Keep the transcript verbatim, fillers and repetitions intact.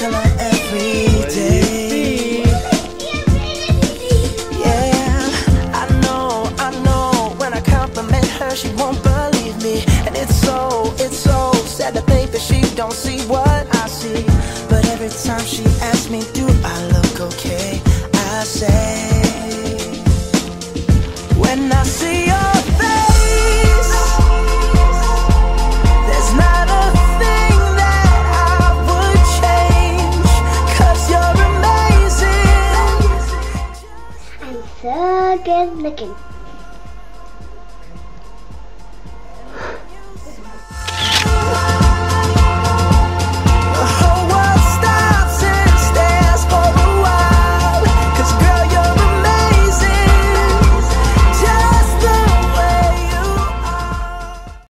tell her every day. Yeah, I know, I know. When I compliment her, she won't believe me, and it's so, it's so sad to think that she don't see what I see. But every time she asks me, do I look okay? I say, when I see your face, there's not a thing that I would change, 'cause you're amazing. I'm so good looking.